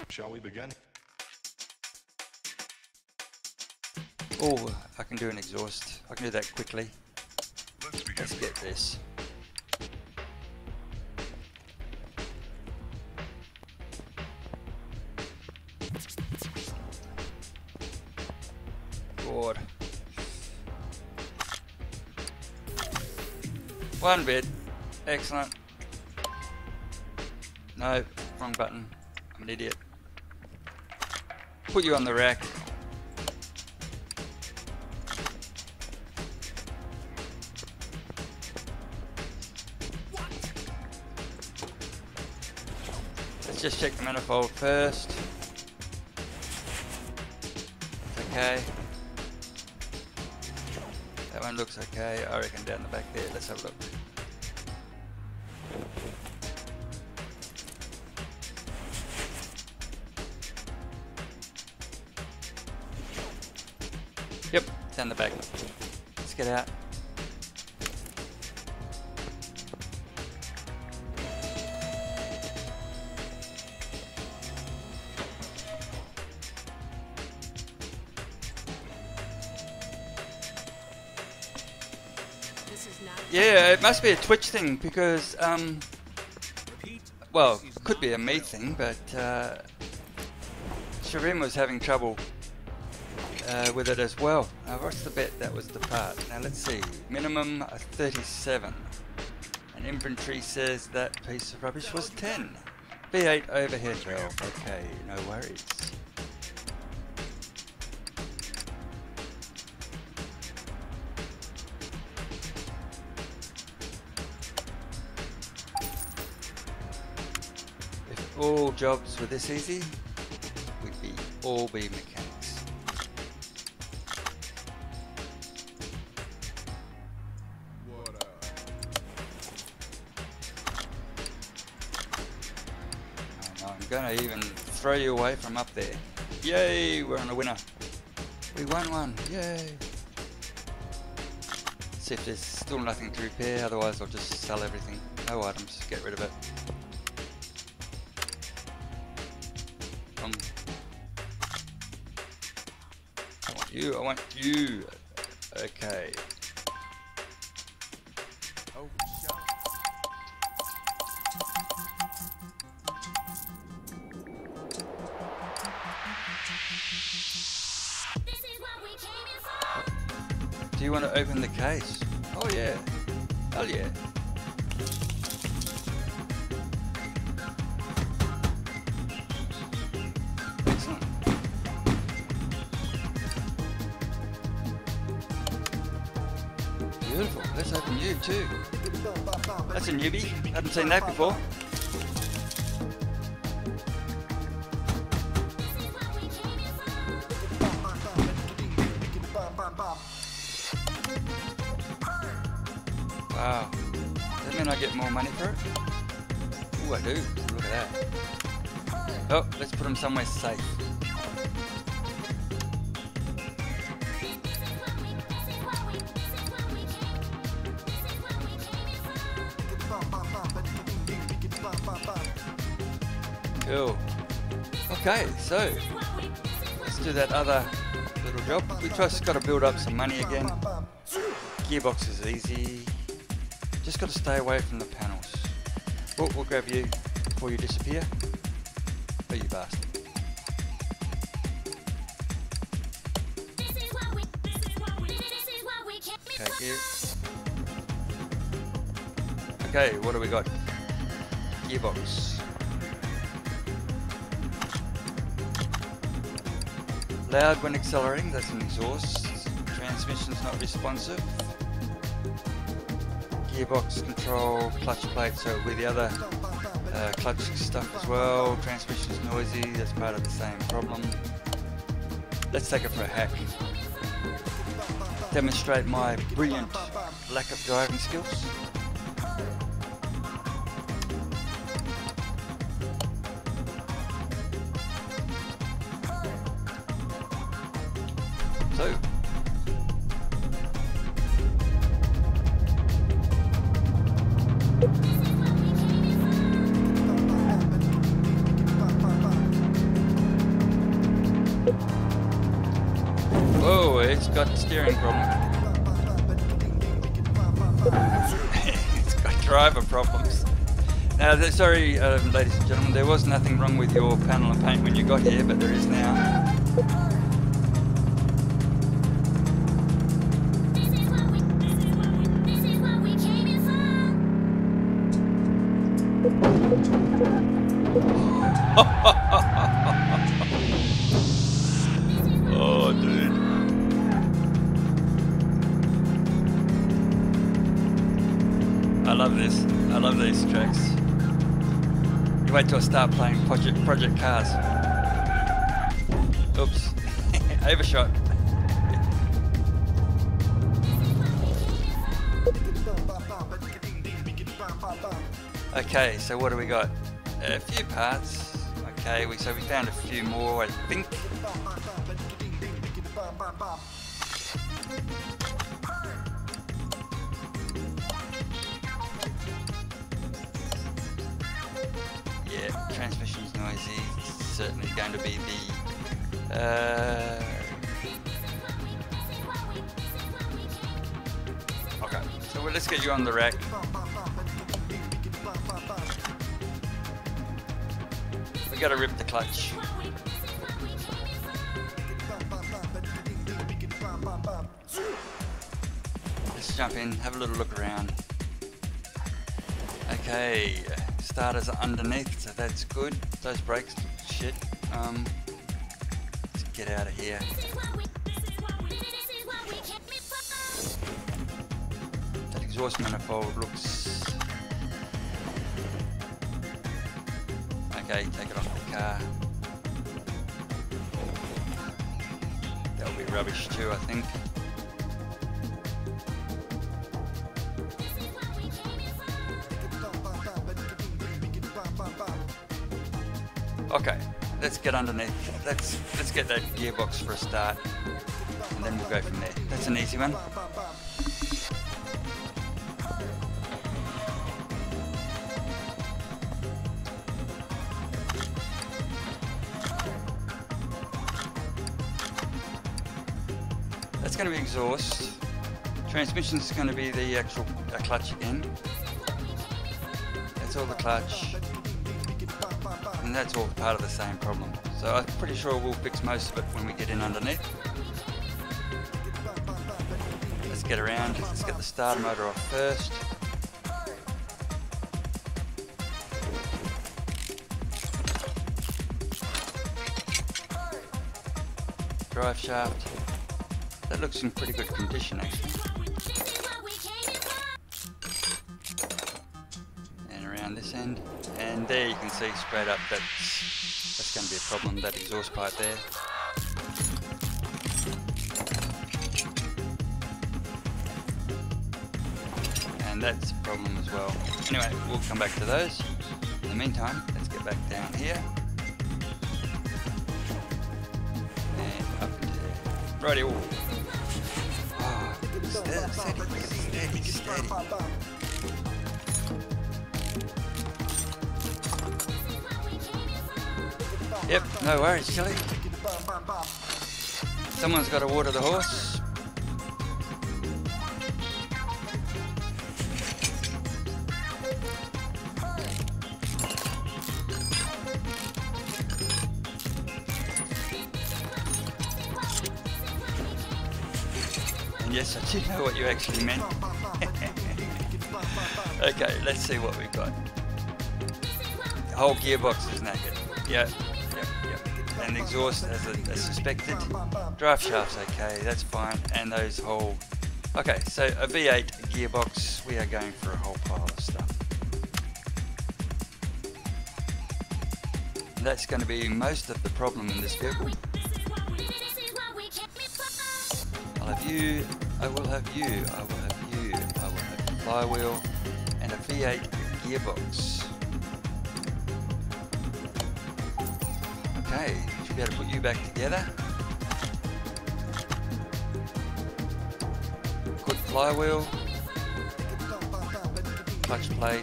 Shall we begin? Oh, I can do an exhaust. I can do that quickly. Let's begin. Let's get this. Good. One bit. Excellent. No, wrong button. I'm an idiot. Put you on the rack. Let's just check the manifold first. Okay. That one looks okay. I reckon down the back there. Let's have a look. Yep, down the back. Let's get out. Yeah, it must be a Twitch thing because, well, it could be a me thing, but Shireen was having trouble with it as well. What's the bet? That was the part. Now let's see. Minimum 37. And inventory says that piece of rubbish was 10. V8 overhead valve. Okay, no worries. If all jobs were this easy, we'd all be mechanics. I'm gonna even throw you away from up there. Yay, we're on a winner. We won one, yay. See if there's still nothing to repair, otherwise I'll just sell everything. No items, get rid of it. I want you. Okay. Do you want to open the case? Oh yeah. Hell yeah. Excellent. Beautiful. Let's open you too. That's a newbie. Haven't seen that before. Wow. Does that mean I get more money for it? Ooh, I do. Look at that. Oh, let's put them somewhere safe. Cool. Okay, so let's do that other little job. We just got to build up some money again. Gearbox is easy. Just got to stay away from the panels. Oh, we'll grab you before you disappear. Oh, you bastard. Okay, here. Okay, what do we got? Gearbox. Loud when accelerating, that's an exhaust. Transmission's not responsive. Gearbox control, clutch plate, so with the other clutch stuff as well. Transmission's noisy, that's part of the same problem. Let's take it for a hack. Demonstrate my brilliant lack of driving skills. So, it's got steering problem. It's got driver problems. Now, sorry, ladies and gentlemen, there was nothing wrong with your panel of paint when you got here, but there is now. Oh, dude. I love this. I love these tracks. You wait till I start playing Project Cars. Oops. Overshot. Okay, so what do we got? A few parts. Okay, so we found a few more, I think. Yeah, transmission's noisy. It's certainly going to be the. Okay, so let's get you on the rack. We got to rip the clutch. Let's jump in, have a little look around. Okay, starters are underneath, so that's good. Those brakes, shit. Let's get out of here. That exhaust manifold looks. Okay, take it off the car. That'll be rubbish too, I think. Okay, let's get underneath. Let's get that gearbox for a start, and then we'll go from there. That's an easy one. That's going to be exhaust. Transmission is going to be the actual clutch again. That's all the clutch. And that's all part of the same problem. So I'm pretty sure we'll fix most of it when we get in underneath. Let's get around. Let's get the starter motor off first. Drive shaft. That looks in pretty good condition actually. And around this end. And there you can see straight up that's going to be a problem, that exhaust pipe there. And that's a problem as well. Anyway, we'll come back to those. In the meantime, let's get back down here. And up into there. Righty, oh, steady. Yep, no worries, Chili. Someone's got to water the horse. And yes, I did know what you actually meant. Okay, let's see what we've got. The whole gearbox is naked. Yep. And the exhaust as suspected. Drive shaft's okay, that's fine. And those whole. Okay, so a V8 gearbox, we are going for a whole pile of stuff. And that's going to be most of the problem in this vehicle. I'll have you, I will have you, I will have you, I will have the flywheel, and a V8 gearbox. Okay, should be able to put you back together. Good flywheel, clutch plate,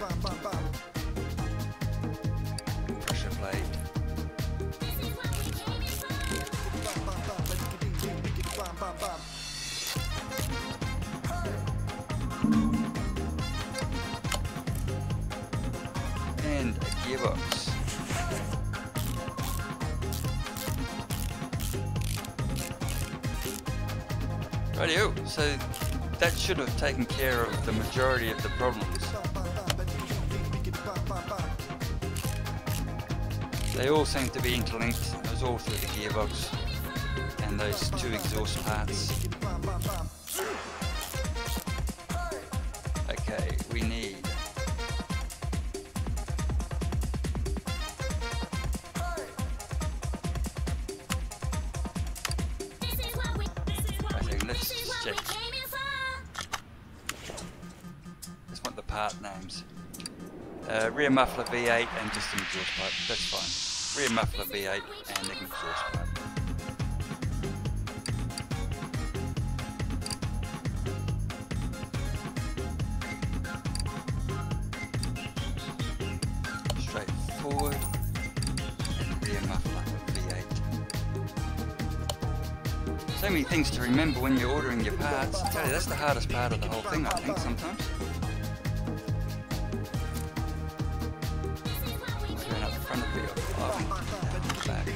pressure plate. Rightio, so that should have taken care of the majority of the problems. They all seem to be interlinked. It was all through the gearbox and those two exhaust parts. Okay, we need let's just check. Just want the part names. Rear muffler V8 and just an exhaust pipe. That's fine. Rear muffler V8 and an exhaust pipe. Straightforward. And rear muffler V8. So many things to remember when you're ordering your parts. I tell you, that's the hardest part of the whole thing, I think, sometimes. Going up the front of the wheel, back.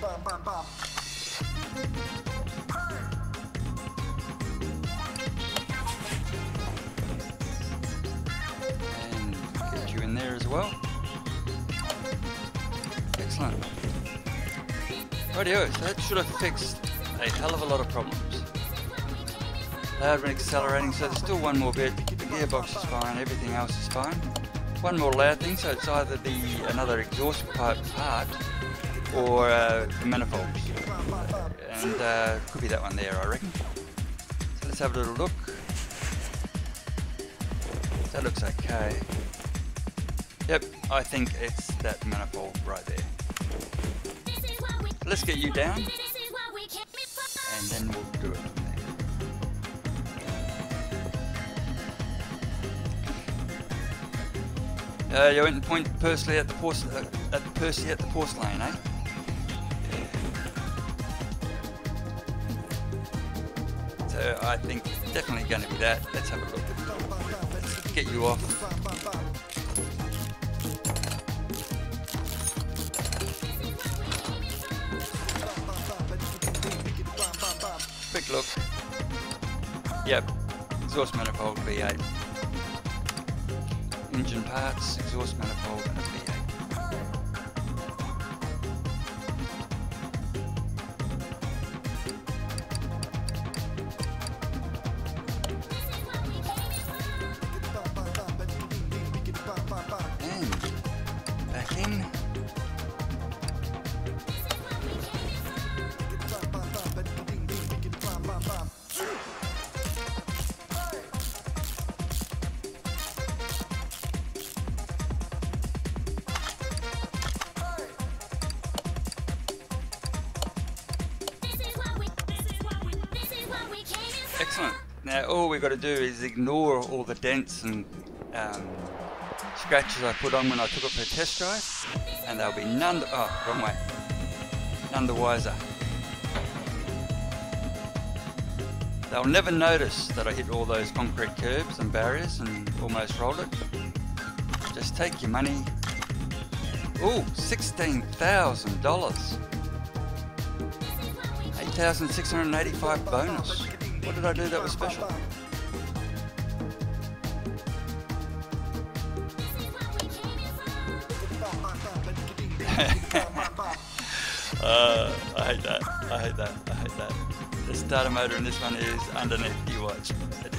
And get you in there as well. Excellent. Rightio, so that should have fixed a hell of a lot of problems. Loud when accelerating, so there's still one more bit. The gearbox is fine, everything else is fine. One more loud thing, so it's either another exhaust pipe part or the manifolds. And could be that one there, I reckon. So let's have a little look. That looks okay. Yep, I think it's that manifold right there. Let's get you down, and then we'll do it from there. You went and point Percy at the porcelain, eh? So I think it's definitely going to be that. Let's have a look. Let's get you off. Quick look. Yep, exhaust manifold V8. Engine parts, exhaust manifold and a V8. And back in. Excellent. Now all we've got to do is ignore all the dents and scratches I put on when I took it for a test drive, and they'll be none the wiser. They'll never notice that I hit all those concrete curbs and barriers and almost rolled it. Just take your money. Ooh, $16,000. 8,685 bonus. What did I do that was special? I hate that. I hate that. I hate that. The starter motor in this one is underneath. You watch. It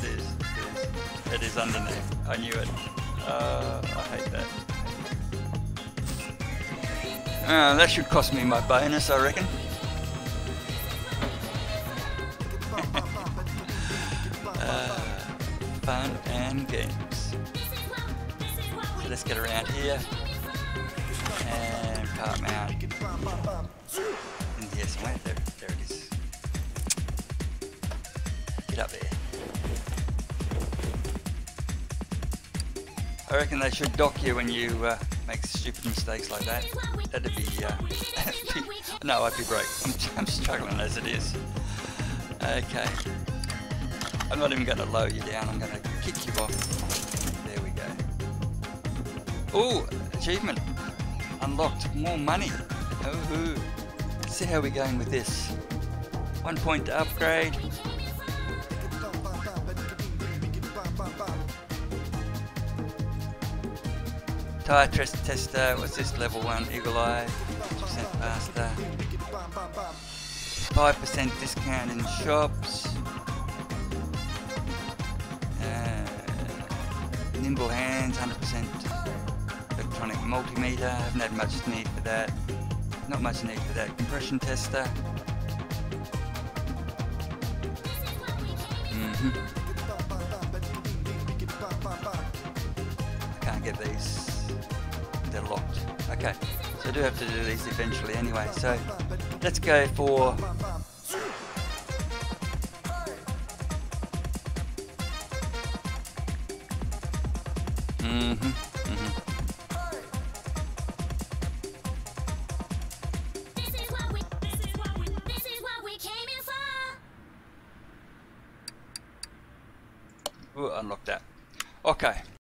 is underneath. I knew it. I hate that. That should cost me my bonus, I reckon. Fun and games. So let's get around here and part mount in here somewhere. There it is. Get up there. I reckon they should dock you when you make stupid mistakes like that. That'd be no, I'd be broke. I'm struggling as it is. Okay. I'm not even going to lower you down, I'm going to kick you off. There we go. Ooh, achievement. Unlocked more money. Oh, let's see how we're going with this. 1 point to upgrade. Tire tester, what's this? Level 1 Eagle Eye, 2% faster. 5% discount in shops. Nimble hands, 100% electronic multimeter. Haven't had much need for that. Not much need for that. Compression tester. I can't get these. They're locked. Okay, so I do have to do these eventually anyway. So let's go for Ooh, unlock that. Okay,